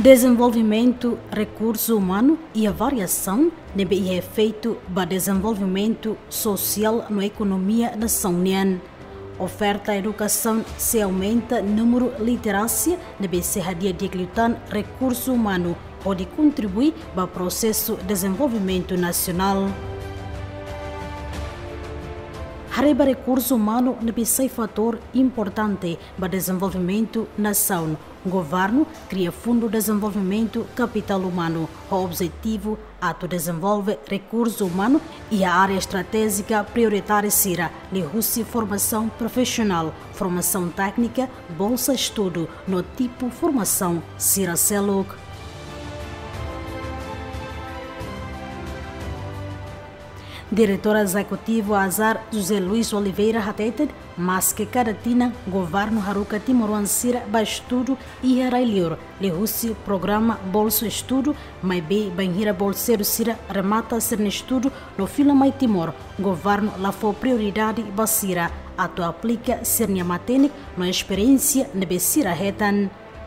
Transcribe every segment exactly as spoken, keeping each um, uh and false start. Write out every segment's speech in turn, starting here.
Desenvolvimento, recurso humano e a variação devem ser feito para desenvolvimento social na economia nacional. Oferta educação se aumenta número literacia deve ser a dia de declutar recurso humano pode contribuir para o processo de desenvolvimento nacional. Reba recurso humano deve ser fator importante para o desenvolvimento nacional. O governo cria Fundo de Desenvolvimento Capital Humano. O objetivo é desenvolver recurso humano e a área estratégica prioritária será de formação profissional, formação técnica, bolsa estudo, no tipo formação será CELUC. Diretor Executivo Azar José Luiz Oliveira Hateted, mas que cada tina governo Haruka Timoruan Sira ba estudo e Harailior, lehussi programa Bolso Estudo, mas be banhira bolseiro Sira remata ser estudo no fila mai Timor, governo lá for prioridade basira, ato aplica ser matene na experiência nebe Sira Hetan.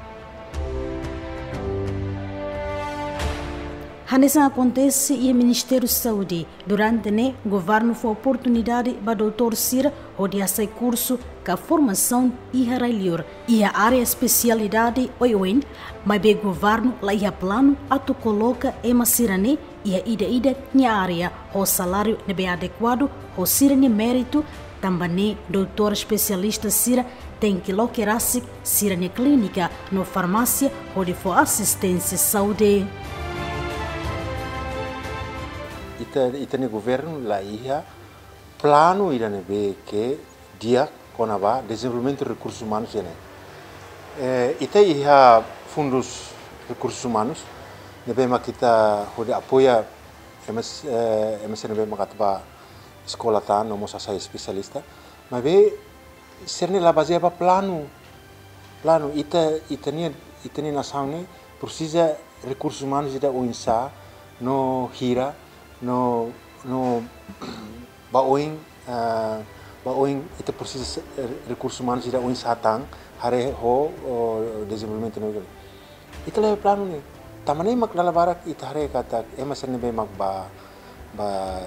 Isso acontece e o Ministério da Saúde. Durante né, o governo foi oportunidade para o doutor Sira onde esse curso que a formação e a e a área especialidade oiwen, mas o governo lá ia plano a tu coloca ema Sirane e a ida ida na área o salário nebe adequado o Sira ne mérito também doutor especialista Sira tem que loquerase Sira ne clínica no farmácia onde for assistência saúde. Ita ita ni governo la ia plano ida nebe que dia conava desenvolvimento de recursos humanos ene. Eh, ita ia fundos recursos humanos nebe ma kita hode apoia emas eh, emas nebe ma katba escola ta no mosa sai especialista, mas be serne la base pa plano plano ita ita ni ita ni nação ne precisa recursos humanos ida o insa no hira no no baoing uh, baoing itu proses recursos humanos tidak oing satang hari ho desenvolvimento no itu lah plano ni tamane mak lala barak itu hari kata emas ne be mak ba ba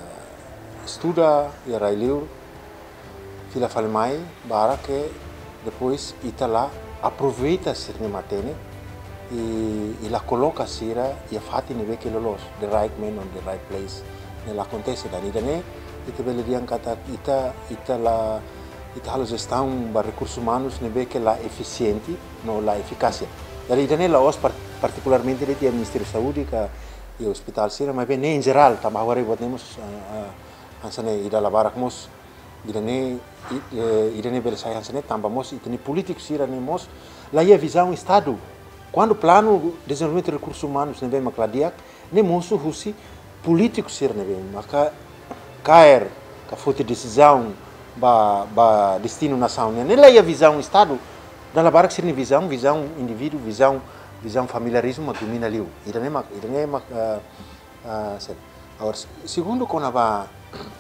estuda ya railiu fila falmai barak que depois itala aproveita ser ne matene e, e la coloca sira e a fati ne vê que lolos the right man on the right place nela acontece da nidane e te beleriam kata ita ita la ita halos gestão ba recursos humanos ne vê que la eficiente no la eficácia da nidane la os particularmente de o Ministério da Saúde ka e o hospital sira mas bem em geral também agora podemos ansane ida la barakmos idane idane bel sai ansane tambamos itani político sira nemos la ia visão estado. Quando o plano de desenvolvimento de recursos humanos não vem macladiak, nem moço russi político ser não vem, mas cair, que foi decisão ba ba destino nação, nem lá é a visão estado, da lá barca ser nem visão, visão indivíduo, visão visão familiarismo, mas domina ali. E daí mak, e daí mak, ser. Agora segundo quando há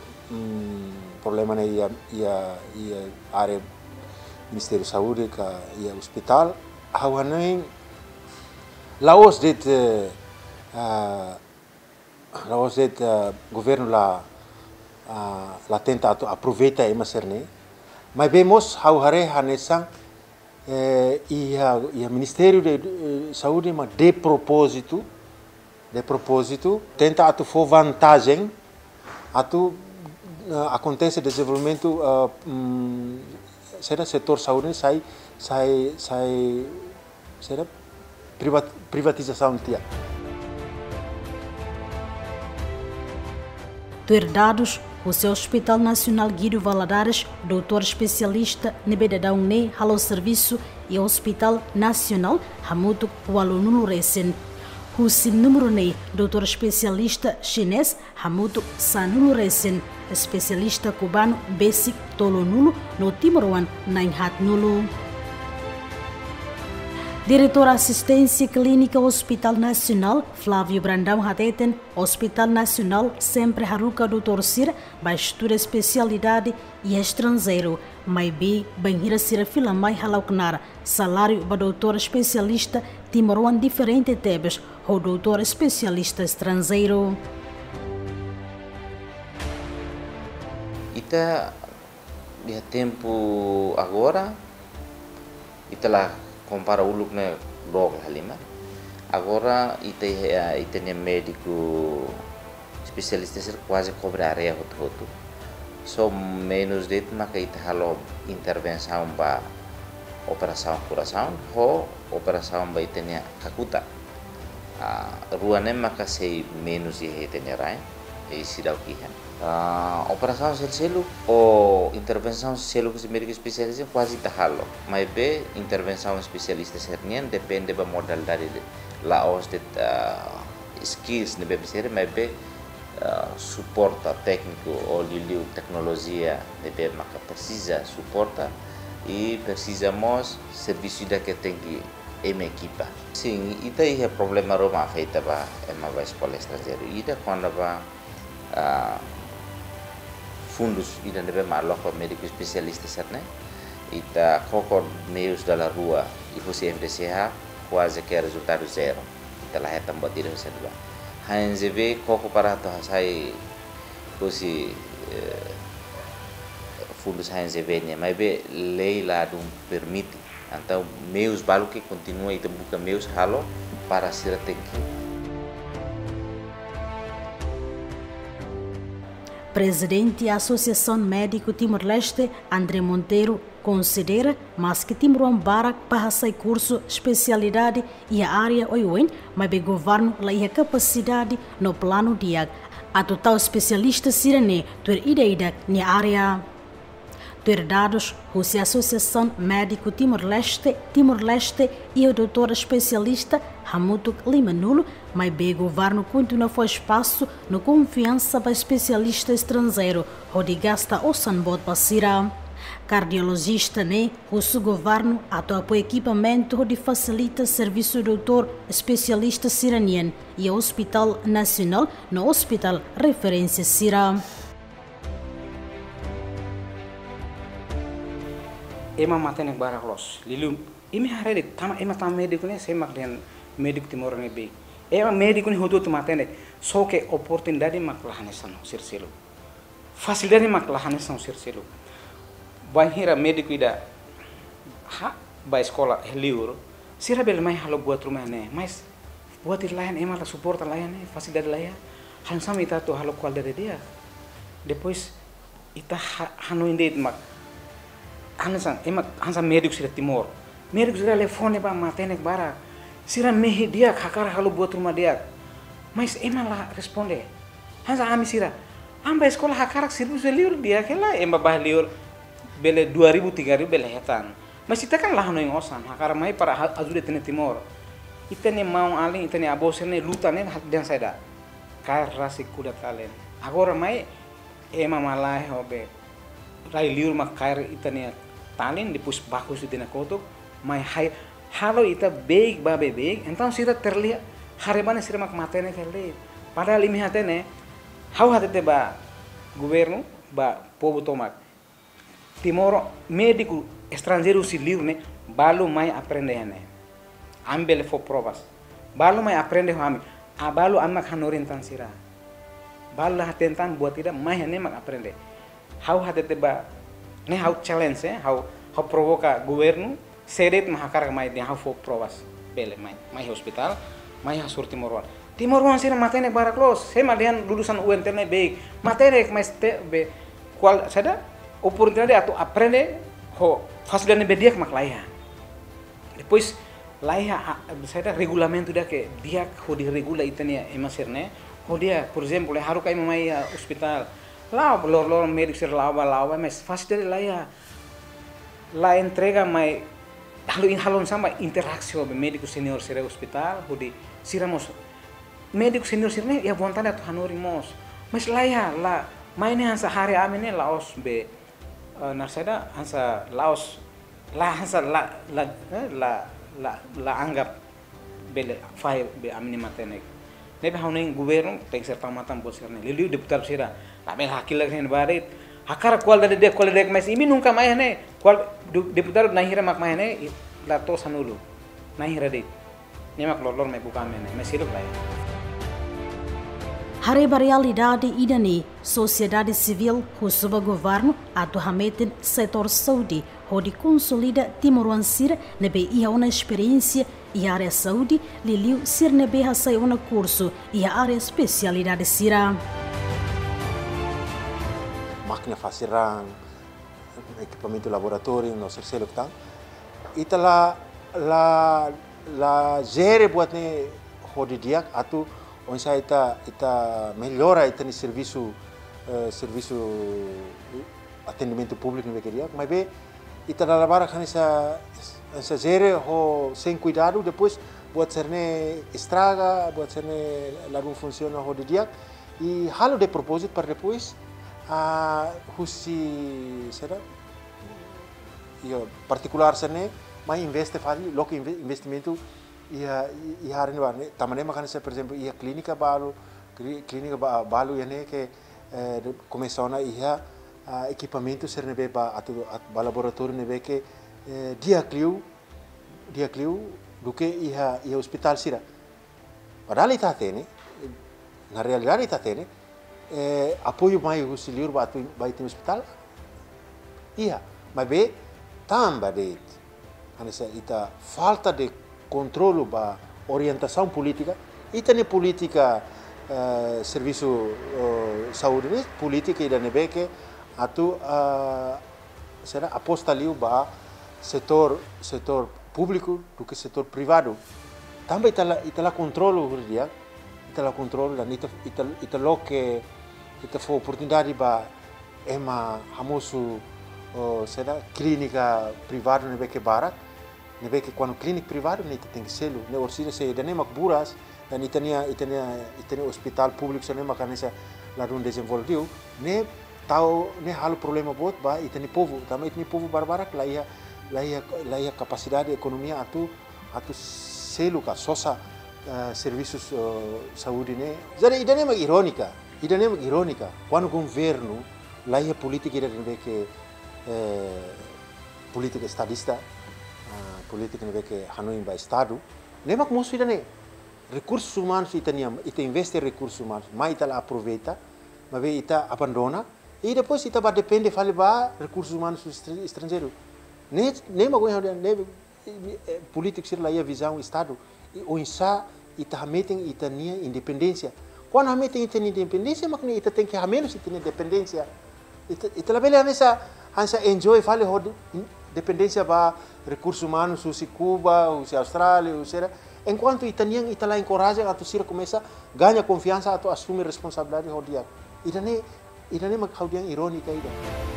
problema na ia ia ia área Ministério da Saúde, que ia hospital, há nem Laos dit uh, uh, Laos dit uh, governo lá uh, lá tenta aproveita ema serne, mas vemos how hare hanesang eh, e a e a Ministério de uh, Saúde mas de propósito de propósito tenta atu for vantagem atu uh, acontece desenvolvimento uh, um, será setor saúde sai sai sai será privatização tia. Ter dados, o seu Hospital Nacional Guido Valadares, doutor especialista Nebedadão Ne, Halo Serviço e Hospital Nacional Hamutu Walunulu Resen. O seu número Ne, doutor especialista chinês Hamutu Sanulu Resen, especialista cubano Basic Tolonulo no Timoroan Nainhat Nulu. Diretor Assistência Clínica Hospital Nacional, Flávio Brandão Hateten, Hospital Nacional sempre haruka doutor Sira, bastura especialidade e estrangeiro, mas bem, banhira Sira fila mais halauknar, salário para doutor especialista, timoruan diferente tebes, o doutor especialista estrangeiro. Ita, dia tempo agora, ita lá compara uluk na dog halima. Agora ite ite ne médico especialista ser quase cobra area hot hotu. So menos det maka ite halo intervenção ba operação coração ho operação ba ite ne kakuta. Uh, ruane maka sei menos ye ite ne rai e sidau kihan. Uh, operação selo ou intervenção selo que médico especialista quase tahalo, mas be intervenção especialista sernian depende da modalidade lá os de uh, skills nebe ser, mas be uh, suporta técnico ou liliu tecnologia nebe maka precisa suporta e precisamos serviço da que tem que em equipa. Sim, ita é problema roma feita ba ema ba escola estrangeira. Ida quando ba uh, fundos ida deve malok para médico especialista certo ita kokor meios da rua e você F D C H quase que resultado zero ita lá é buat tidak bisa dua H N Z B koko para to sai você fundos H N Z B nya mas be lei lá dum permite então meios balu que continua ita buka meios halo para ser atendido. Presidente da Associação Médico Timor-Leste, André Monteiro, considera mas que Timor Barak para sair curso especialidade e a área oiuen, mas o governo lá a capacidade no plano dia. A total especialista sirene ter ideia na área. Ter dados, a Associação Médico Timor-Leste, Timor-Leste e o doutor especialista Hamutuk Limanulo, mas o governo continua a espaço no confiança para especialista estrangeiro, onde gasta o sanbot pasira. Cardiologista, né? O seu governo atua para equipamento onde facilita serviço doutor especialista siranian e o Hospital Nacional no Hospital Referência Sira. Ema matene barak los lilu imi harede tama ema tama médico ne semak den médico timor ne be ema médico ne hodot matene soke oportunidade mak lahane sano sirselo facilidade mak lahane sano sirselo banhira médico ida ha ba escola liur sira bel mai halo buat rumah ne mas buat lain ema la suporta lain ne facilidade lain han sama ita to halo qualidade dia depois ita hano inde mak Hansan, emak hansan médico sira timor. Médico sira telefone ba matenek bara. Sira mehi dia kakar halu buat rumah dia. Mas ema lah responde. Hansan ami sira. Amba sekolah hakarak sirbu liur dia kela ema bah liur bele dua ribu tiga ribu bele hetan. Mas kita kan lah no yang osan hakar mai para azude tene timor. Itene mau alin itene abosene lutane dan seda. Kair rasi kuda talen. Agora mai ema malai hobe. Rai liur mak kair itene talin depois bagus di kotok mai hai halo ita beg babe beg então sira terlihat harebane sira mak matene terlihat padahal imi hatene hau hatete ba governo ba povo tomak timoro médico estrangeiro si liurne balu mai aprende hane ambele fo provas balu mai aprende hami a balu amak hanorintan sira balu hatentan buat tidak mai hane mak aprende hau hatete ba ne hau challenge eh hau hau provoca governo seret mahakar mai de hau fo provas bele mai mai hospital mai hasur timoruan timoruan sira matene barak los se malian lulusan U N T ne baik matene mais te be qual sada oportunidade atau aprende ho facilidade bedia mak laia depois laia sada regulamento da que dia ho di regula itania emasirne ho dia por exemplo haru kai mai hospital lá lor lor médico ser lá lá mas fácil dele lá ya lá entrega mai halu in halon sama interaksi be médico senior ser hospital hudi siramos médico senior ser ne ya vontade atu hanorimos mas lá ya lá mai ne hansa hari amene laos be narsada hansa laos la hansa la la la la la anggap bele fai be amini matenek nebe hauning governo tem serta matam boserne liliu deputado sira la mel hakil len barit hakara kual dari de kual dek mas imi nunca mais ne kual deputado nahira mak mais ne la to sanulu nahira de nemak lor lor me buka mene mesilo lai Hareba realidade idani sociedade civil husuba governo atu hameten setor saúde hodi consolida Timor-Leste nebe ia uma experiência e área saúde liliu sir nebe hasai una curso e a área especialidade sira máquina fasiran equipamento laboratório no terceiro tang ita la la la gere buat ne hodi diak atu onde sai ita ita melhora ita ni serviço uh, serviço atendimento público no queria mas be ita lavar kan essa essa gere ho sem cuidado depois buat serne estraga buat serne la não funciona ho dia e halo de propósito para depois a uh, husi será io particular serne mas investe fali logo investimento ia ia hari ini barne tamane makan saya per exemplo ia clínica balu clínica balu ya ne que começou na ia equipamento ser nebe ba atu ba laboratório nebe que dia cliu dia cliu do que ia ia hospital sira padahal ita tene na realidade ita tene apoio mai auxiliar ba atu ba ite hospital ia mas be tamba de anessa ita falta de controle ba orientação política e tem política uh, serviço uh, saúde né política e da nebe que atu uh, será aposta ali ba setor setor público do que setor privado também ita la ita la controle o dia ita la controle da ita ita ita lo que ita for oportunidade ba ema hamosu uh, será clínica privada nebe que barat nebe que quando clínica privada nem tem que selo ne orsira se da nem buras dan itania itania itania hospital público se nem makanesa lá onde desenvolveu ne tau ne halo problema bot ba itani povo também itani povo barbara lá ia lá ia lá ia capacidade economia atu atu selo ka sosa uh, serviços uh, saúde ne jadi idane mag irônica idane mag irônica quando governo lá ia política ida nebe que eh, política estadista Uh, política nebe que Hanoi ba estado nemak musu idane recursos humanos itania ita investe recursos humanos mas ita la aproveita mas be ita abandona e depois ita ba depende fale ba recursos humanos estrangeiro ne ne mago ne política sir la ia visão estado e o insa ita hameten itania independência quando hameten ita independência makne ita tem que hamenos ita independência ita ita la bela nessa hansa enjoy fale hod dependência ba recursos humanos usi Cuba, usi Austrália, usi enquanto itanian itala encoraja atau sira começa ganha confiança atau assume responsabilidade hodia idane idane mak haudian irônica ida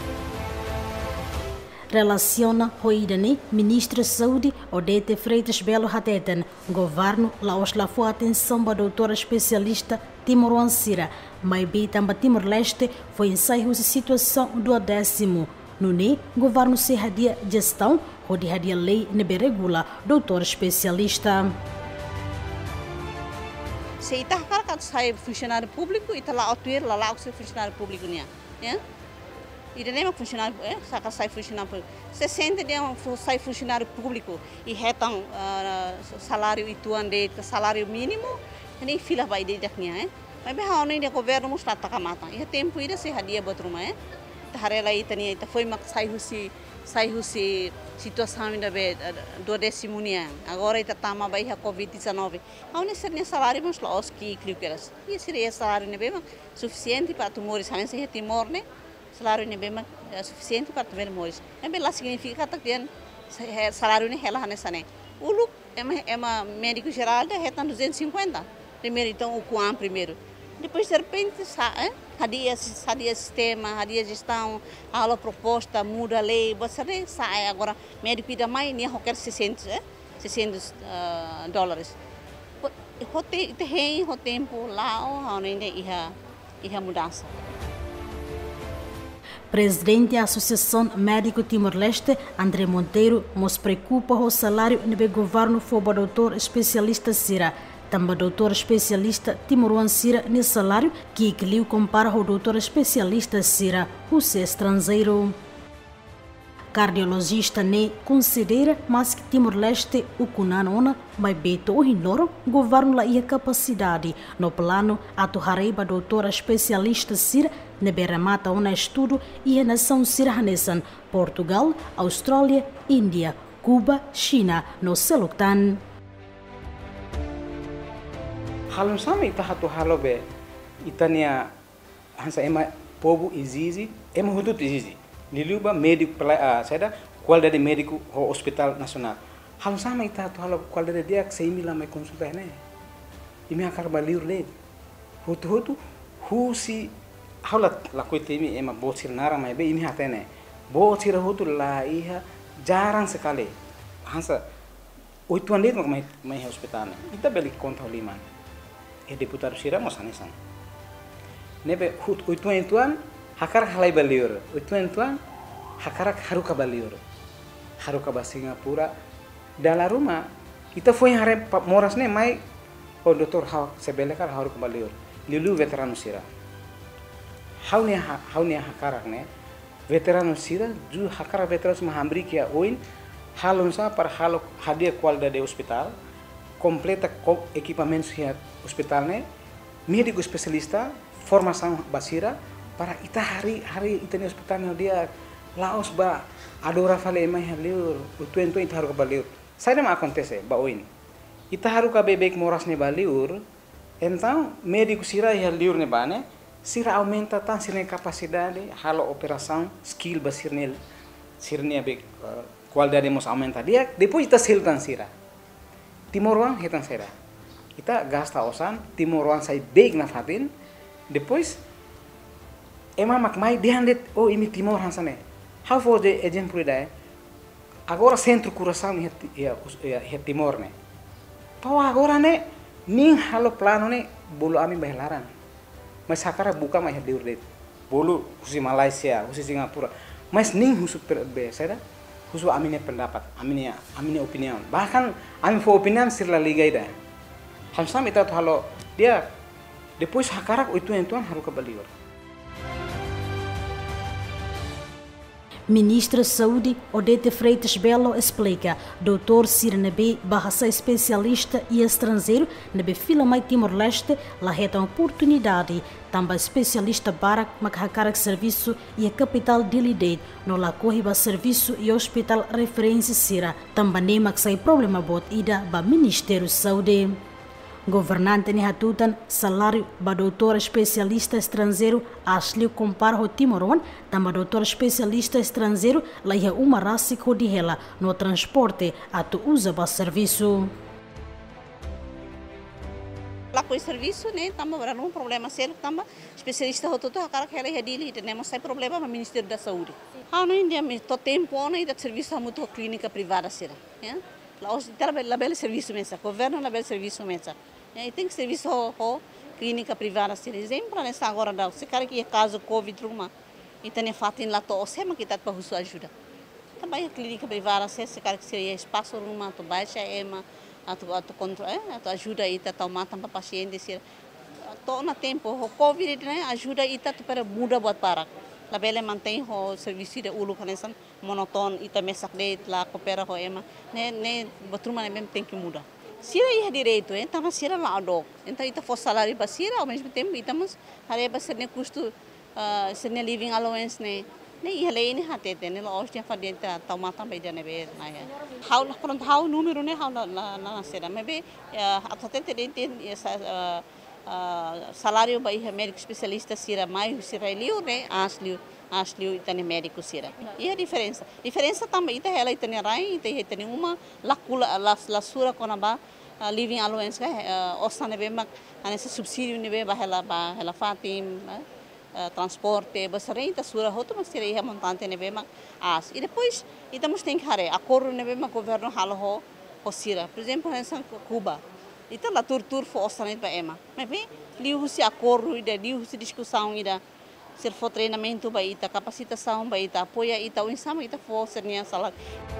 relaciona hoidani ministro saúde Odete Freitas Belo Hateten governo laos la foi atenção ba doutora especialista Timor-Leste mas bem também Timor-Leste foi ensaio de situação do décimo no ne governo se hadia gestão ou de hadia lei nebe regula doutor especialista se ita cara kan sai funcionário público ita lá atuir lá lá o funcionário público nia ya ida nem funcionário é saca sai funcionário público se sente de sai funcionário público e retam uh, salário ituan de salário mínimo nem fila vai de daknya é mas bem hau nem de governo mostra takamata e tempo ida se hadia buat rumah é harela itania ita foi mak sai husi sai husi situação ainda be do décimo nia agora ita tama vai a covid dezenove ao necessário salário mas lá os que cliqueras e seria salário ne bem suficiente para tu morir sabe se Timor né salário ne bem suficiente para tu morir é bem lá significa que tem salário ne ela nessa né o look é uma é uma médico geral de retan duzentos e cinquenta primeiro então o Kuan primeiro depois de repente sai hadia hadia sistema hadia gestão aula proposta muda a lei você sai agora médico ainda mais nem qualquer seiscentos eh seiscentos uh, dólares hote tem o tempo lá onde ainda ia ia mudança Presidente da Associação Médico Timor-Leste, André Monteiro, nos preocupa o salário do governo for o doutor especialista Sira. Também doutor especialista Timoruan Sira no salário que equilíbrio compara o doutor especialista Sira, o seu estrangeiro. Cardiologista ne considera mas que Timor-Leste o kunanona mas beto o hinoro governo lá ia capacidade no plano atuhareba doutora especialista Sira ne beramata um estudo e a nação sirahanesan Portugal, Austrália, Índia, Cuba, China no selutan. Halum sama ita hatu halobe itania hansa ema povo exige ema hudut exige liluba médico uh, seda qualidade médico ho hospital nacional halum sama ita hatu halo qualidade dia que sei mila mai consulta né e me akar balir le hutu hutu husi haulat la koite mi ema bocir nara mai be ini hatene bocir hutu la iha jarang sekali hansa oituan dia mai mai hospital né ita beli conta lima e deputado Sira mosanesan nebe hut oituan tuan hakar halai baliur oituan tuan hakar haruka baliur haruka ba Singapura dalam rumah kita foi hare moras ne mai o doktor ha sebelekar haruka baliur lilu veteran Sira haunia haunia hakarak ne veteran Sira ju hakar veteran sama hambri kia oin halon sa para halo hadia qualidade de hospital completa equipamento hospital ne médico especialista formação basira para ita hari hari ita ni hospital dia laos ba adora fale mai haliur utuen tu ita haru ka baliur saya ma acontece ba oin ita haru ka bebek moras ne baliur então médico sira ya liur ne bane sira aumenta tan sira capacidade halo operação skill basirnel sirnia be qualidade mos aumenta dia depois ita seltan sira Timoruan hitan sera kita gasta osan Timoruan sai beg na fatin depois ema mak mai dehandet oh imi Timor hansane how for the agent purida agora centro curação ya ya Timor ne pau agora ne ning halo plano ne bulu ami bahlaran mas sakara buka mai hadir det bulu husi Malaysia husi Singapura mas ning husu be sera husu amine pendapat amine amine opinion bahkan ami fo opinion sirla ligai dah hamsam ita tu halo dia depois hakarak itu entuan haru ka baliur. Ministra Saúde Odete Freitas Belo explica, doutor Sira Nebe, barra especialista e estrangeiro, nebe fila mai Timor-Leste, lá reta oportunidade, também especialista para macacarak serviço e a capital de Lidade, no lá corriba serviço e hospital referência Sira, também nem sai problema bot ida ba Ministério Saúde. Governante ni hatutan salário ba doutor especialista estrangeiro asli compara ho Timoruan tamba doutor especialista estrangeiro lá ia uma raça de hela no transporte atu usa ba serviço. Lá com o serviço né tamba berano um problema sério tamba especialista ho tudo akara hela ia dili temos sai problema no Ministério da Saúde. Ah no India me to tempo ona ida serviço muito clínica privada será, né? Lá os lá belo serviço mesa, governo lá belo serviço mesa. E tem que serviço ho clínica privada ser exemplo nessa agora dá se cara que é caso covid ruma e tem fatin lá to se ma kita para sua ajuda também a clínica privada se se cara que seria espaço ruma to baixa ema atu atu controle atu ajuda ita tomar também paciente ser to na tempo o covid né ajuda ita para muda buat para la bele mantém o serviço de ulu conexão monoton ita mesak de lá coopera ho ema né né batruma né mesmo tem que mudar. Sira ia direito, então a sira lá do, então ita for salário para sira ao mesmo tempo ita mas hareba ser ne custo ser living allowance ne ne ia lei ne hate ne la ostia fadenta toma também de nebe na ya how pronto how número ne how na na sira mebe até tem salário ba ia médico especialista sira mais sira liu ne asliu asliu ita ne médico sira e a diferença diferença também ita ela ita ne rai ita ita ne uma lacula la sura konaba Uh, living allowance ka uh, osa nebe mak anessa subsídio nebe ba hela ba hela fatim uh, transporte basarenta sura hoto mas tira ia montante nebe mak as e depois itamos tem que hare acordo nebe mak governo halo ho osira por exemplo nessa Cuba ita la tur tur fo osa nebe ema mas bem liu si acordo ida liu si discussão ida se for treinamento ba ita, capacitação ba ita, apoia ita, o insama ita for sernia salah.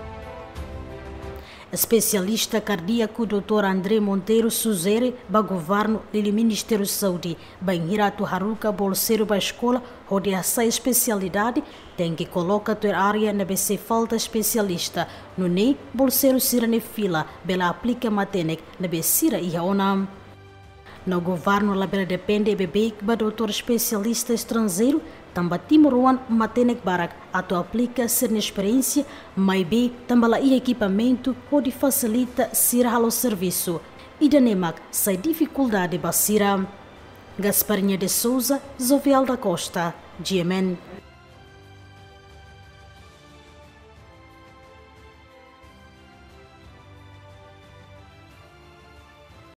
Especialista cardíaco doutor André Monteiro Suzere, ba governo do Ministério da Saúde, ba Hirato Haruka bolseiro ba escola, onde essa especialidade tem que colocar tua área na B C falta especialista, no nem bolseiro sira ne fila, bela aplica matenek na B sira e onam. No governo la bela depende bebê ba doutor especialista estrangeiro, tamba timuruan matenek barak atau aplica ser na experiência, mas bem também lá equipamento onde facilita ser halo serviço. E danemak sai dificuldade basira. Gasparinha de Souza, Zovial da Costa, G M N.